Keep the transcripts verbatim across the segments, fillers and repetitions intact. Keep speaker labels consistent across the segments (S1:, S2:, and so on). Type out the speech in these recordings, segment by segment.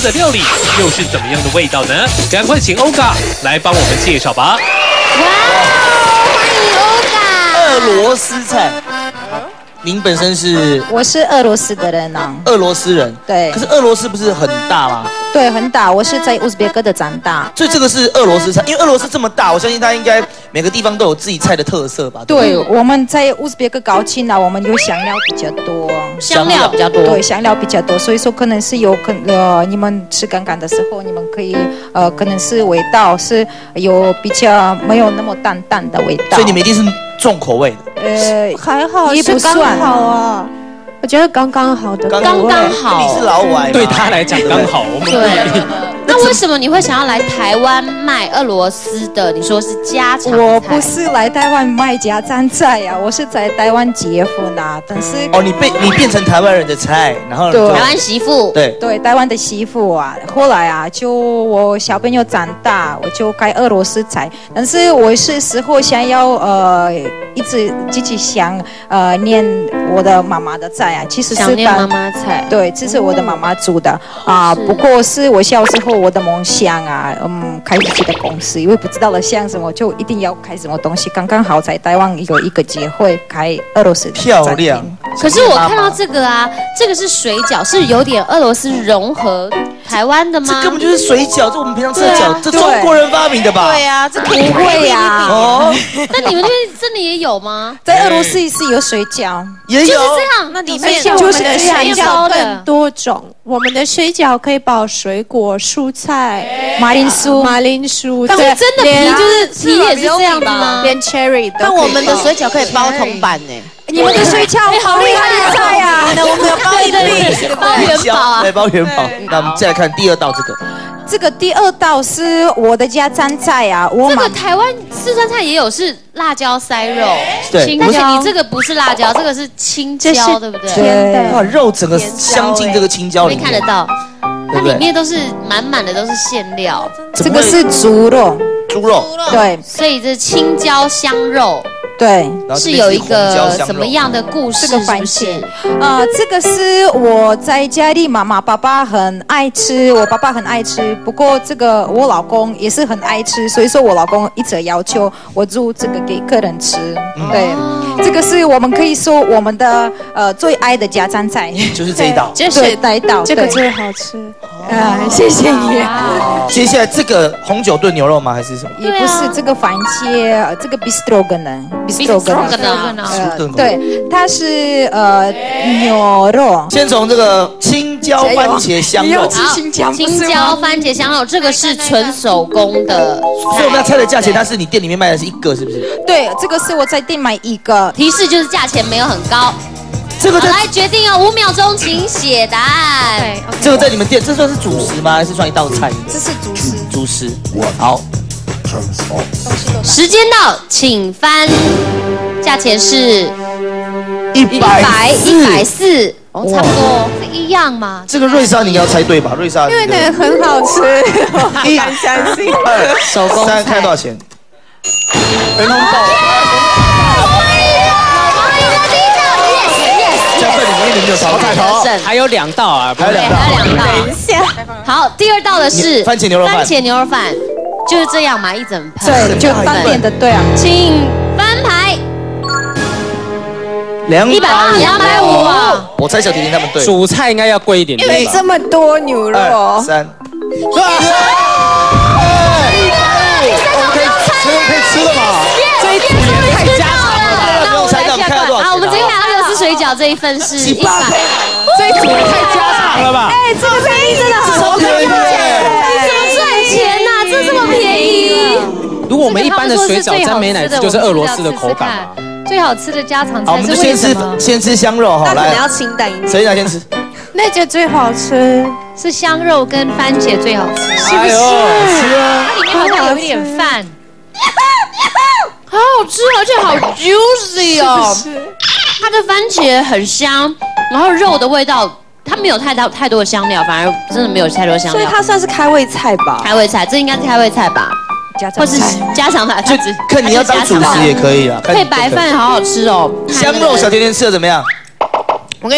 S1: 的料理又是怎么样的味道呢？赶快请欧嘎来帮我们介绍吧。
S2: 哇，欢迎欧嘎。
S3: 俄罗斯菜。 您本身是？
S4: 我是俄罗斯的人啊。
S3: 俄罗斯人。
S4: 对。
S3: 可是俄罗斯不是很大吗？
S4: 对，很大。我是在乌兹别克的长大。
S3: 所以这个是俄罗斯菜，因为俄罗斯这么大，我相信它应该每个地方都有自己菜的特色吧？
S4: 对，对我们在乌兹别克高清啊，我们有香料比较多。
S2: 香料比较多。
S4: 对，香料比较多，所以说可能是有可呃，你们吃刚刚的时候，你们可以呃，可能是味道是有比较没有那么淡淡的味道。
S3: 所以你们一定是重口味的。
S4: 呃，
S5: 还好，
S4: 也不算
S5: 好啊。我觉得刚刚好的，
S2: 刚刚好。
S3: 你是老外，
S1: 对他来讲刚好。我们
S2: 对。那为什么你会想要来台湾卖俄罗斯的？你说是家常菜？
S4: 我不是来台湾卖家常菜呀，我是在台湾结婚啊。但是
S3: 哦，你被你变成台湾人的菜，然后
S2: 台湾媳妇。
S3: 对
S4: 对，台湾的媳妇啊。后来啊，就我小朋友长大，我就开俄罗斯菜。但是我是时候想要呃，一直自己想呃念我的妈妈的菜啊。其实是
S2: 想念妈妈菜。
S4: 对，这是我的妈妈煮的啊。不过是我小时候。 我的梦想啊，嗯，开自己的公司，因为不知道了想什么，就一定要开什么东西。刚刚好在台湾有一个机会开俄罗斯
S3: 漂亮。
S2: 可是我看到这个啊，这个是水饺，是有点俄罗斯融合台湾的吗？
S3: 这根本就是水饺，这我们平常吃的饺，这中国人发明的吧？
S2: 对呀，这
S4: 不会呀。
S2: 哦，那你们那边真的也有吗？
S4: 在俄罗斯是有水饺，
S3: 也有。
S2: 就是这样，那里面
S5: 就是这样，水饺更多种。我们的水饺可以包水果、蔬菜、
S4: 马铃薯、
S5: 马铃薯。
S2: 但是真的皮就是皮也是这样的吗？
S5: 连 cherry 都。
S6: 但我们的水饺可以包铜板呢。
S4: 你们的水饺好厉害的菜呀！
S6: 我们有包一粒，
S2: 包元宝啊，
S3: 对，包元宝。那我们再来看第二道这个。
S4: 这个第二道是我的家常菜啊，我
S2: 这个台湾四川菜也有，是辣椒塞肉，
S3: 对，
S2: 但是你这个不是辣椒，这个是青椒，对不对？
S4: 对，
S3: 哇，肉整个镶进这个青椒里面，
S2: 看得到，它里面都是满满的都是馅料。
S4: 这个是猪肉，
S3: 猪肉，
S4: 对，
S2: 所以这青椒香肉。
S4: 对，
S2: 是有一个什么样的故事？
S4: 这个番茄，呃，这个是我在家里，妈妈、爸爸很爱吃，我爸爸很爱吃。不过这个我老公也是很爱吃，所以说我老公一直要求我煮这个给客人吃。嗯、对，这个是我们可以说我们的呃最爱的家常菜，
S3: 就是这一道，
S4: 就是这一道，
S5: 这个最好吃。
S4: 啊，谢谢你。
S3: 接下来这个红酒炖牛肉吗？还是什么？
S4: 也不是，这个番茄，这个 bistrogan 呢。
S2: Bistrogan，
S4: 对，它是呃牛肉。
S3: 先从这个青椒番茄香肉，
S2: 青椒青椒番茄香肉，这个是纯手工的。
S3: 所以我们要猜的价钱，它是你店里面卖的是一个，是不是？
S4: 对，这个是我在店买一个。
S2: 提示就是价钱没有很高。这个来决定哦，五秒钟，请写答案。
S3: 这个在你们店，这算是主食吗？还是算一道菜？
S4: 这是主食。
S3: 主食，好。
S2: 时间到，请翻。价钱是
S3: 一百
S2: 一百四，哦，差不多是一样嘛。
S3: 这个瑞莎你应该要猜对吧？瑞莎，
S5: 因为那个很好吃，我敢相信。
S3: 二
S2: 手工菜，
S3: 看多少钱？
S5: 很红包。
S3: 加份里面没有少彩头，
S1: 还有两道啊，
S3: 还有两道，
S2: 还有两道。
S5: 等一下，
S2: 好，第二道的是
S3: 番茄牛肉饭，
S2: 番茄牛肉饭。 就是这样嘛，一整盘。
S4: 对，就单点的，对啊。
S2: 请翻牌。
S3: 两
S2: 一百二，两百五啊！
S3: 我猜小甜甜他们对。
S1: 主菜应该要贵一点。
S5: 因为这么多牛肉。
S3: 二三。哇！一百五，我们可以可以可以吃了嘛？
S2: 这一组也太家常了吧！
S3: 那我们猜到看到多少？
S2: 好，我们这边俄罗斯水饺这一份是一百。
S1: 这一组也太家常了吧？
S4: 哎，这个便宜真的很
S3: 超便宜耶！
S2: 钱呐，这这么便宜！
S1: 如果我们一般的水饺沾美乃滋，就是俄罗斯的口感嘛。
S7: 最好吃的家常菜，
S3: 好，我们就先吃先吃香肉哈，来，
S6: 要清淡一点。
S3: 谁来先吃？
S5: 那个最好吃，
S7: 是香肉跟番茄最好吃，
S5: 是不是？
S3: 是啊，
S7: 它里面好像有一点饭，
S2: 好好吃，而且好 juicy 哦。它的番茄很香，然后肉的味道。 它没有太大太多的香料，反而真的没有太多香料，
S6: 所以它算是开胃菜吧？
S2: 开胃菜，这应该是开胃菜吧？或是家常菜，
S3: 就看你要当主食也可以啊。
S2: 配白饭好好吃哦。
S3: 香肉小甜甜吃的怎么样？
S6: 我跟你讲，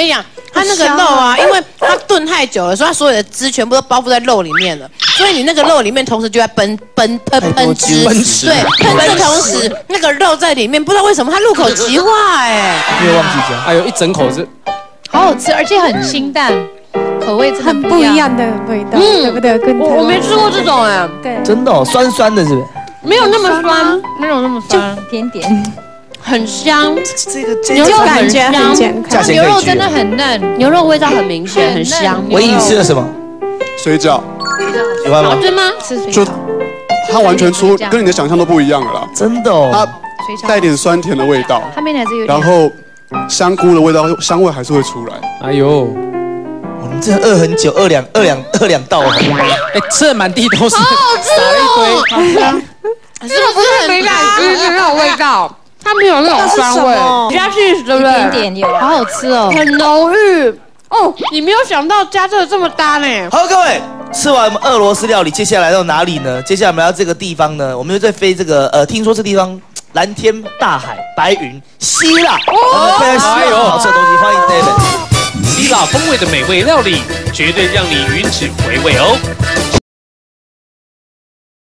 S8: 它那个肉啊，因为它炖太久了，所以它所有的汁全部都包覆在肉里面了，所以你那个肉里面同时就在奔奔喷喷汁，对，喷的同时那个肉在里面，不知道为什么它入口即化哎，
S3: 没有忘记加，
S9: 哎呦，一整口是
S7: 好好吃，而且很清淡，口味真的
S5: 很不一样的味道，对不对？跟
S2: 我我没吃过这种哎，
S5: 对，
S3: 真的哦，酸酸的，是不是？
S2: 没有那么酸，
S7: 没有那么酸，
S4: 甜点，
S2: 很香，
S3: 这个这
S2: 牛肉
S5: 感觉
S2: 很
S5: 很健康，
S7: 牛
S3: 价钱可以
S7: 肉真的很嫩，
S2: 牛肉味道很明显，很香。
S3: 唯一吃了什么？
S10: 水饺，
S3: 喜欢吗？
S2: 好吃吗？
S7: 吃水
S10: 就
S7: 饺，
S10: 它完全出跟你的想象都不一样了啦。
S3: 真的哦，
S10: 它
S7: 水饺
S10: 带点酸甜的味道，
S7: 它面还是有点，
S10: 然后香菇的味道，香味还是会出来。
S9: 哎呦，
S3: 我们这饿很久，饿两饿两饿两道哦。
S9: 哎，吃的满地都是，
S2: 好好吃哦，
S9: 撒了一堆。
S2: 这个不是美乃滋的那种味道，它没有那种酸味，加 cheese 对不对？
S4: 甜点有，
S7: 好好吃哦，
S2: 很浓郁哦。你没有想到加这个这么搭呢？
S3: 好，各位，吃完我们俄罗斯料理，接下来到哪里呢？接下来我们来到这个地方呢，我们又在飞这个呃，听说这地方蓝天大海白云，希腊，我们非常希腊好吃的东西，欢迎 David。
S1: 希腊风味的美味料理，绝对让你云止回味哦。